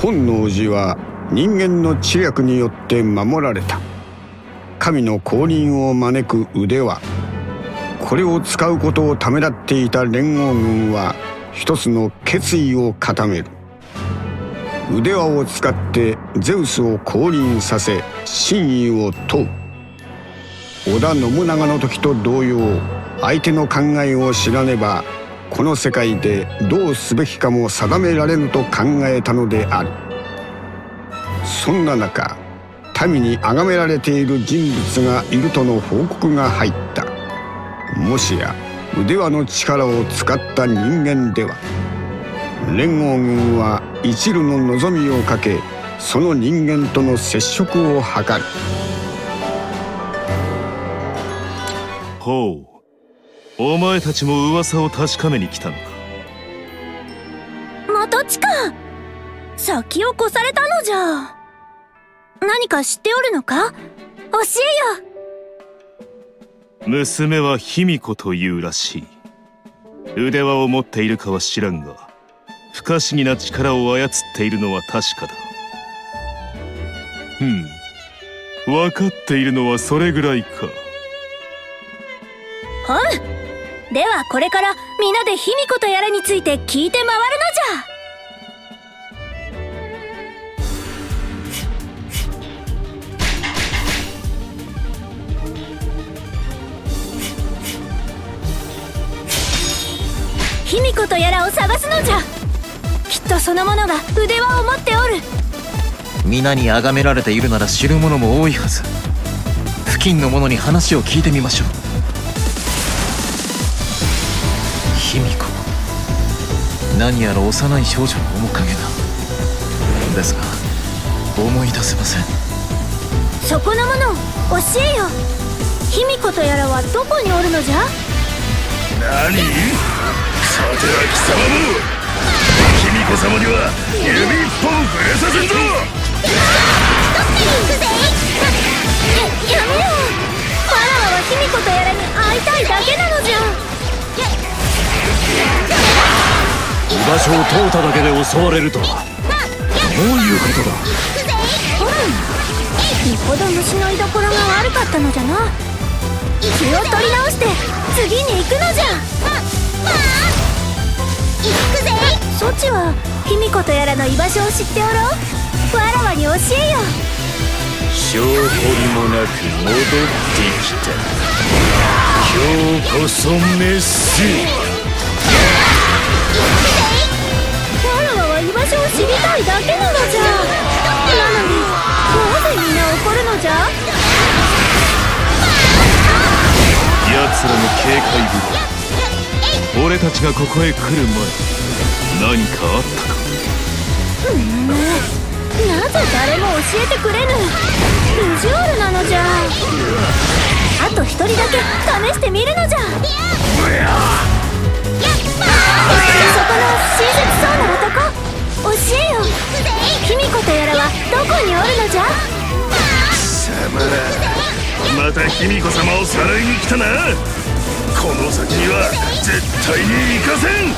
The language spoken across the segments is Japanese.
本能寺は人間の知略によって守られた。神の降臨を招く腕輪、これを使うことをためらっていた連合軍は一つの決意を固める。腕輪を使ってゼウスを降臨させ真意を問う。織田信長の時と同様、相手の考えを知らねばこの世界でどうすべきかも定められぬと考えたのである。そんな中、民に崇められている人物がいるとの報告が入った。もしや腕輪の力を使った人間では。連合軍は一縷の望みをかけ、その人間との接触を図る。 ほう、お前たちも噂を確かめに来たのか。 またちか。先を越されたのじゃ。何か知っておるのか、教えよ。 娘は卑弥呼というらしい。腕輪を持っているかは知らんが、不可思議な力を操っているのは確かだ。分かっているのはそれぐらいか。 ではこれから皆で卑弥呼とやらについて聞いて回るのじゃ。卑弥呼とやらを探すのじゃ。きっとその者が腕輪を持っておる。 皆に崇められているなら知る者も多いはず。付近の者に話を聞いてみましょう。卑弥呼、何やら幼い少女の面影だ。ですが思い出せません。 そこの者教えよ。卑弥呼とやらはどこにおるのじゃ。 何、さては貴様も卑弥呼様には指一本触れさせんぞ。 やめよ。わらわは卑弥呼とやらに会いたいだけなのじゃ。 居場所を問うただけで襲われるとは、どういうことだ。 よほど虫の居所が悪かったのじゃな。気を取り直して次に行くのじゃ。そちは卑弥呼とやらの居場所を知っておろう。わらわに教えよ。 証拠りもなく戻ってきた。今日こそメス。 わらわは居場所を知りたいだけなのじゃ。なのになぜみんな怒るのじゃ。 奴らの警戒ぶり、俺たちがここへ来る前、何かあったか。 なぜ誰も教えてくれぬ。意地悪なのじゃ。あと一人だけ試してみるのじゃ。そこの親切そうな男、教えよ。卑弥呼とやらはどこにおるのじゃ。 貴様ら、また卑弥呼様をさらいに来たな。この先には絶対に行かせん。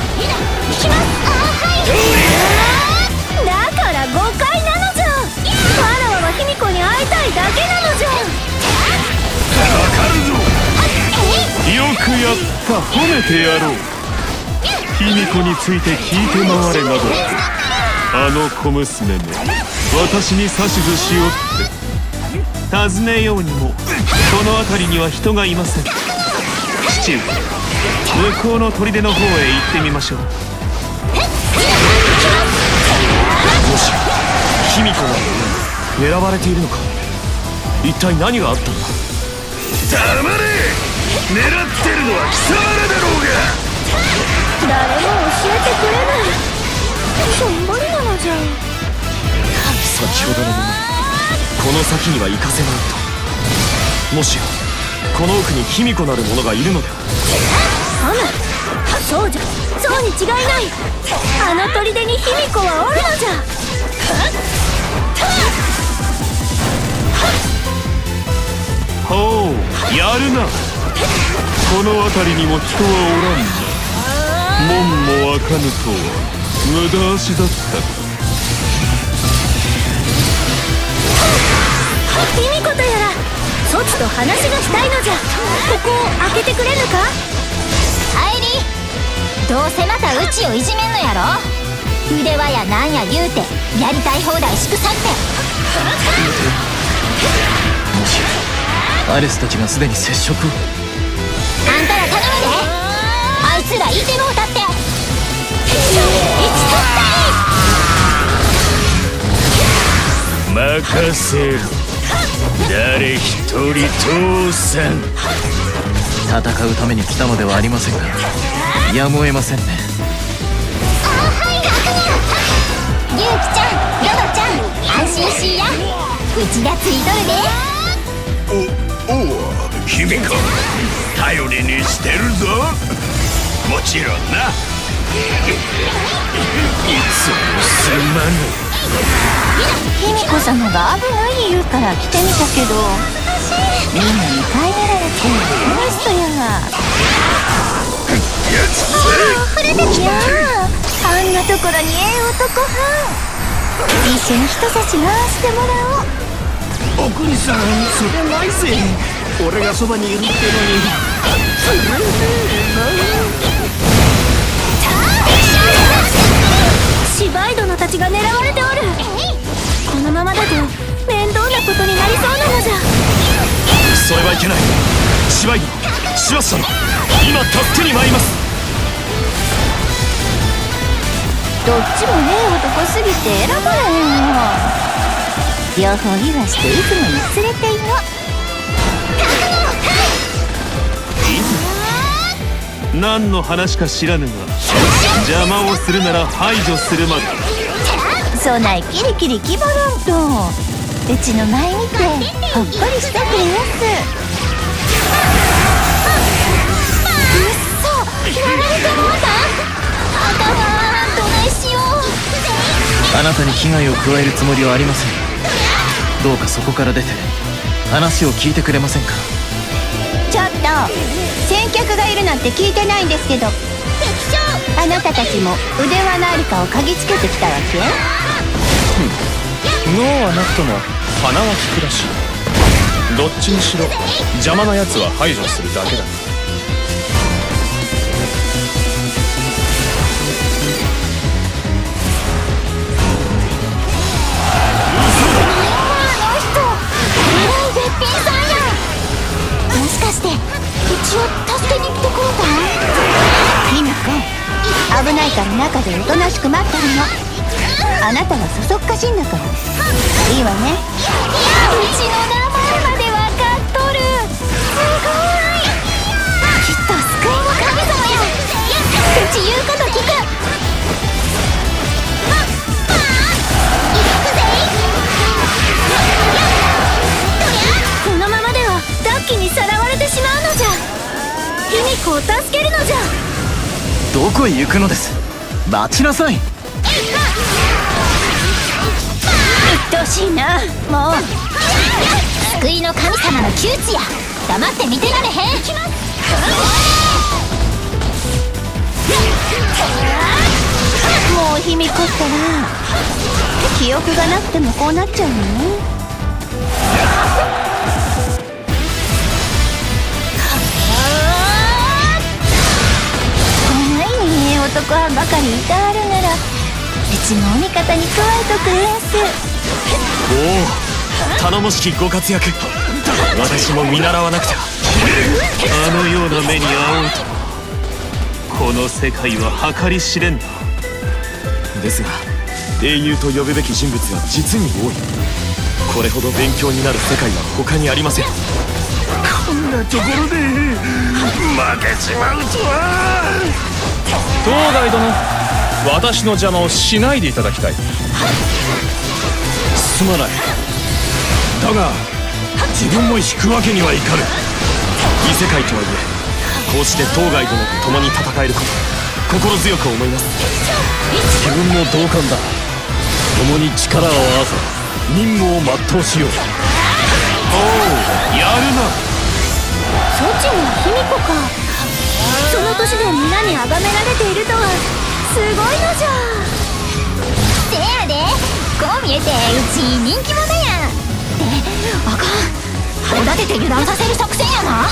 だから誤解なのじゃ。わらわは卑弥呼に会いたいだけなのじゃ。 わかるぞ。 よくやった、褒めてやろう。卑弥呼について聞いて回れなど、あの小娘も私に指図しようって尋ねようにも、この辺りには人がいません。父上、向こうの砦の方へ行ってみましょう。もし卑弥呼が狙われているのか。一体何があったんだ。 黙れ。狙ってるのは貴様らだろうが。 誰も教えてくれない。しょんぼりなのじゃ。 先ほどのもの、この先には行かせまいと。もしやこの奥に卑弥呼なる者がいるのでは。 そうじゃ、そうに違いない。あの砦に卑弥呼はおるのじゃ。 ほう、やるな。この辺りにも人はおらんな。門も開かぬとは無駄足だったか。 ちと話がしたいのじゃ。ここを開けてくれぬか。 入り。どうせまたうちをいじめんのやろ。腕輪やなんや言うてやりたい放題しくさって。 もしアレスたちがすでに接触を。 あんたら頼むで。あいつらいてもうたって。 任せろ。誰一人通さん。 戦うために来たのではありませんが、やむを得ませんね。 ゆうきちゃん、ヨドちゃん、安心しいや。うちがついとるで。 おお、君か。頼りにしてるぞ。もちろんな。いつもすまぬ。 卑弥呼様が危ない言うから来てみたけど、みんなに帰られてモンストやが。触れてきた。あんなところに男はん。一緒に人差し回してもらおう。 おくりさん、それないぜ。俺がそばにいるってのに。 シバイ殿たちが狙われておる。このままだと面倒なことになりそうなのじゃ。 それはいけない。シバイド、シバス様、今助けに参ります。 どっちも男すぎて選ばれへんよ。両方言わしていつもに連れていの。 何の話か知らぬが、邪魔をするなら排除するまで。 そないキリキリ気張らんと、うちの前見てほっこりしてくれやす。うっそ、やられてもうた。あかん、どないしよう。 あなたに危害を加えるつもりはありません。どうかそこから出て話を聞いてくれませんか。 ちょっと、先客がいるなんて聞いてないんですけど、あなたたちも腕輪のありかを嗅ぎつけてきたわけ？ 脳はなくとも鼻は利くらしい。どっちにしろ邪魔なやつは排除するだけだ。 もしかしてうちを助けに来てくれた？卑弥呼、危ないから中でおとなしく待ってるの。あなたはそそっかしいんだからいいわね。うちの名前まで分かっとる。すごい。きっと救いの神様や。うち言うこと聞く。 このままではダッキにさらわれてしまうのじゃ。卑弥呼を助けるのじゃ。 どこへ行くのです。待ちなさい。 うっとうしいな。もう救いの神様の窮地や。黙って見てられへん。もう卑弥呼ったら記憶がなくてもこうなっちゃうのね。男はばかりいたわるならうちもお味方に加えとくれやす。 おお、頼もしきご活躍。私も見習わなくては。 あのような目に遭おうと、この世界は計り知れんだ。 ですが英雄と呼ぶべき人物が実に多い。これほど勉強になる世界は他にありません。 こんなところで負けちまうとは。 当該殿、私の邪魔をしないでいただきたい。 すまない。だが自分も引くわけにはいかぬ。 異世界とはいえこうして当該殿と共に戦えること心強く思います。 自分も同感だ。共に力を合わせ任務を全うしよう。 おう、やるな。 そちも卑弥呼か。その年で皆に崇められているとはすごいのじゃ。 せやで、こう見えてうち人気者や。ってあかん、おだてて油断させる作戦やな。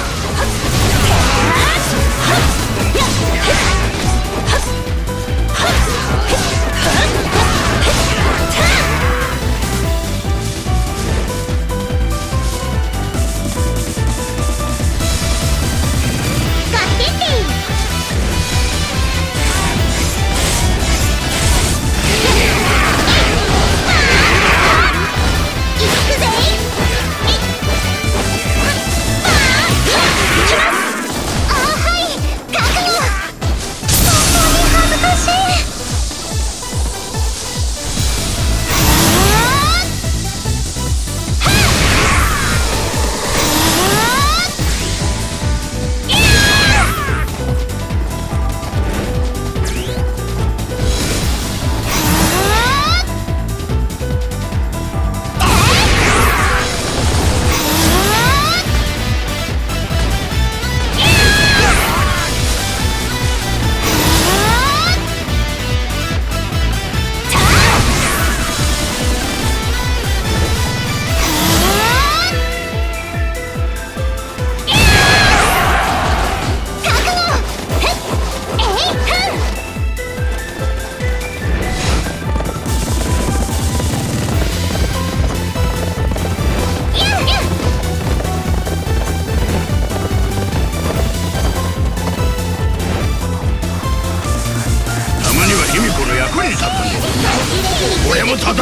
俺も戦うぞ。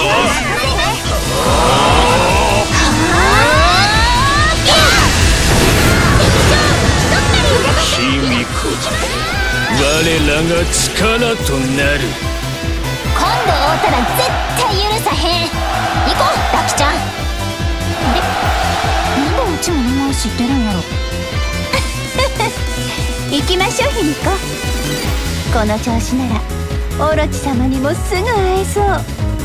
卑弥呼、我らが力となる。 今度会うたら絶対許さへん。行こうラキちゃん。あれ、なんでうちも名前知ってるんやろ。行きましょう卑弥呼。この調子ならオロチ様にもすぐ会えそう。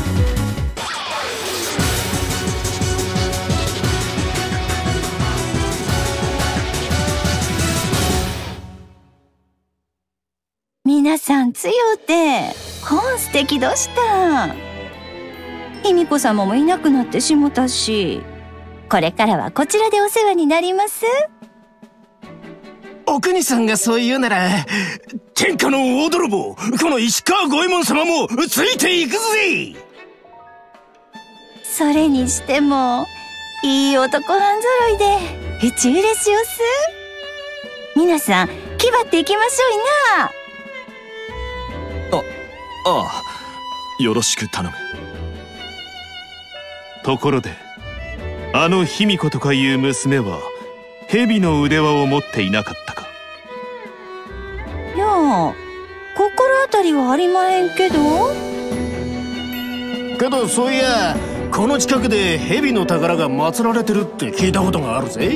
皆さん強うて本素敵どした。卑弥呼様もいなくなってしもたし、これからはこちらでお世話になります。 お国さんがそう言うなら、天下の大泥棒この石川五右衛門様もついていくぜ。 それにしてもいい男半揃いでうち嬉しおす。皆さん気張っていきましょいな。 ああ、よろしく頼む。 ところで、あの卑弥呼とかいう娘は蛇の腕輪を持っていなかったか？ いや、心当たりはありまへんけど。 けどそういや、この近くで蛇の宝が祀られてるって聞いたことがあるぜ。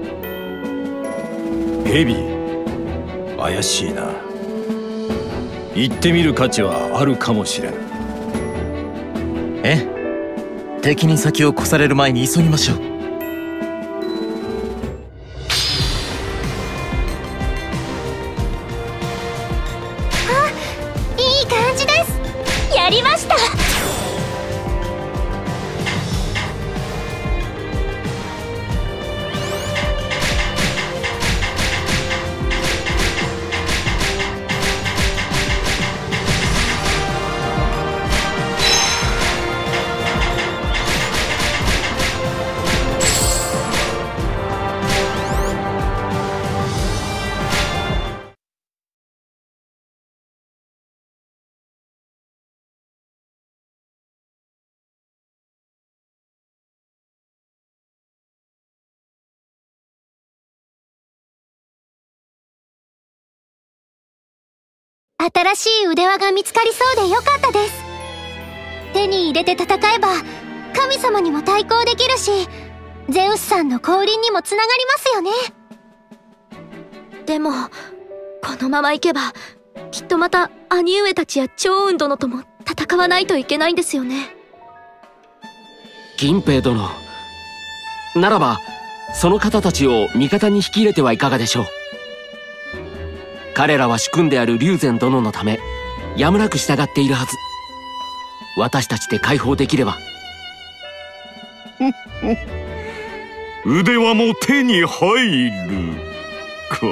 蛇？怪しいな。行ってみる価値はあるかもしれん。 敵に先を越される前に急ぎましょう。 いい感じです。やりました。新しい腕輪が見つかりそうでよかったです。手に入れて戦えば神様にも対抗できるし、ゼウスさんの降臨にもつながりますよね。 でもこのままいけばきっとまた兄上たちや趙雲殿とも戦わないといけないんですよね。 銀平殿、ならばその方たちを味方に引き入れてはいかがでしょう。彼らは主君である龍禅殿のためやむなく従っているはず。私たちで解放できれば。 腕輪も手に入るか。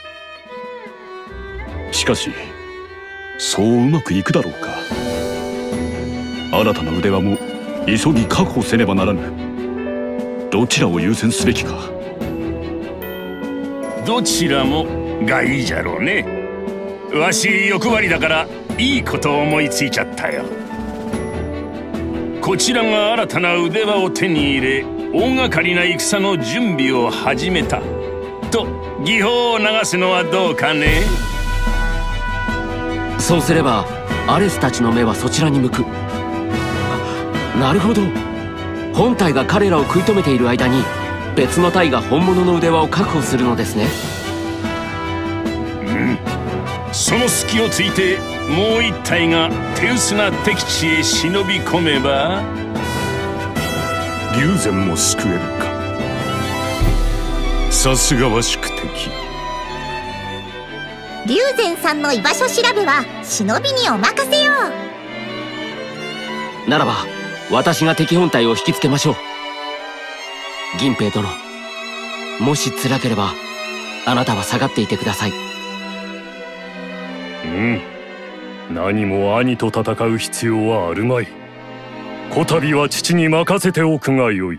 しかしそううまくいくだろうか。新たな腕輪も急ぎ確保せねばならぬ。どちらを優先すべきか。 どちらもがいいじゃろうね。わし欲張りだからいいことを思いついちゃったよ。こちらが新たな腕輪を手に入れ、大掛かりな戦の準備を始めたと技法を流すのはどうかね。 そうすればアレスたちの目はそちらに向く。なるほど、本体が彼らを食い止めている間に別の隊が本物の腕輪を確保するのですね。 うん、その隙をついてもう一隊が手薄な敵地へ忍び込めば龍禅も救えるか。さすがは宿敵。 龍禅さんの居場所調べは忍びにお任せよ。 ならば私が敵本体を引きつけましょう。銀平殿、もし辛ければあなたは下がっていてください。 うん、何も兄と戦う必要はあるまい。こたびは父に任せておくがよい。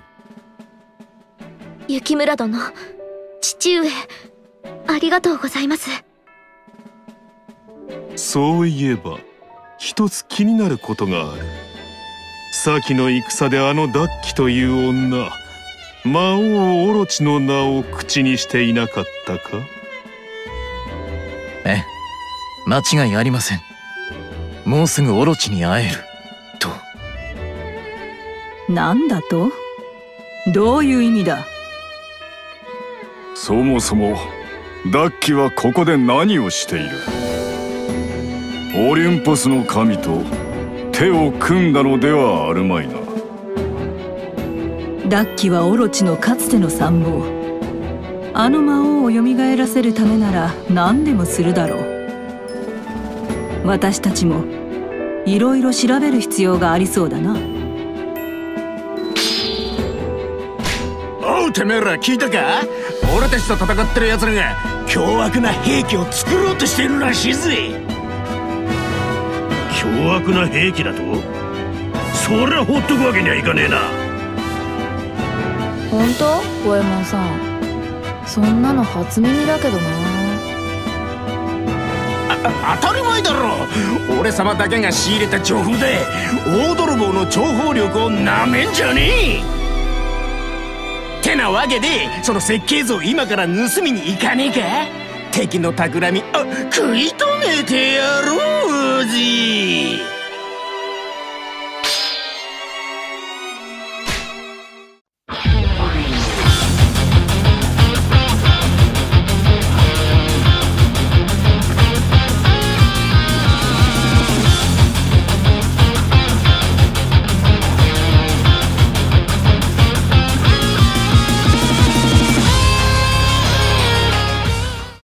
雪村殿、父上、ありがとうございます。 そういえば一つ気になることがある。先の戦であのダッキという女、魔王オロチの名を口にしていなかったか。 ええ、間違いありません。もうすぐオロチに会えると。 なんだと？どういう意味だ？ そもそもダッキはここで何をしている？オリンポスの神と手を組んだのではあるまいな。 ダッキはオロチのかつての参謀。あの魔王を蘇らせるためなら何でもするだろう。私たちもいろいろ調べる必要がありそうだな。 おう、てめえら聞いたか？俺たちと戦ってる奴らが凶悪な兵器を作ろうとしているらしいぜ。 凶悪な兵器だと？そりゃほっとくわけにはいかねえな。 本当？五右衛門さん、そんなの初耳だけどな。 当たり前だろ。俺様だけが仕入れた情報で大泥棒の諜報力をなめんじゃねえ。てなわけでその設計図を今から盗みに行かねえか。敵の企み食い止めてやろうぜ。